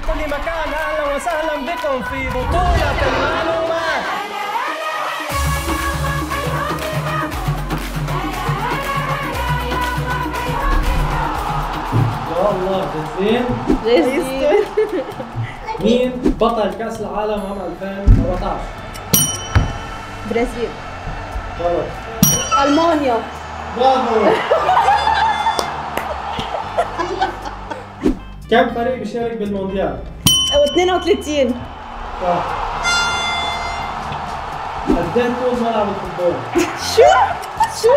كل مكان، اهلا وسهلا بكم في بطولة المعلومات. يا الله جاهزين؟ جاهزين. مين بطل كأس العالم عام 2014؟ برازيل. غلط. ألمانيا. برافو. كم فريق بيشارك بالمونديال؟ 32. صح. قد ايه طول ملعب الفوتبول؟ شو؟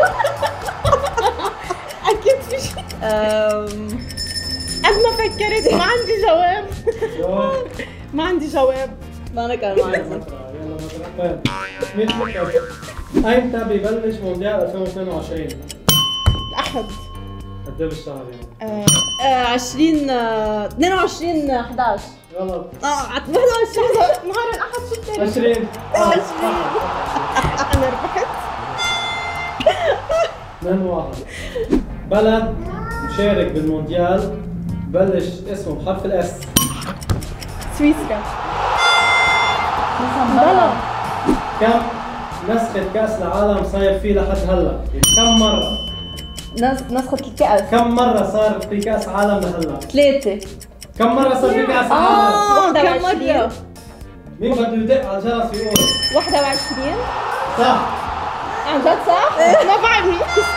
أكيد في شيء. قد ما فكرت ما عندي جواب. جواب. ما عندي جواب. ما أنا كان ما عندي. يلا مطرح. مين فكر؟ ايمتى ببلش مونديال 2022؟ الأحد. قد ايه بالشهر يعني؟ 22 11. غلط. 21 نهار الأحد. شو التاريخ؟ 20. 20. أنا ربحت. 2-1. بلد مشارك بالمونديال بلش اسمه بحرف الاس. سويسرا. بلد. كم نسخة كأس العالم صاير فيه لحد هلا؟ كم مرة؟ نسخة الكأس. كم مرة صار في كأس عالم لهلا؟ 3. كم مرة صار في كأس عالم؟ كم مرة؟ مين بده يدق على الجرس يقول؟ 21. صح. عن جد صح؟ ما بعرف.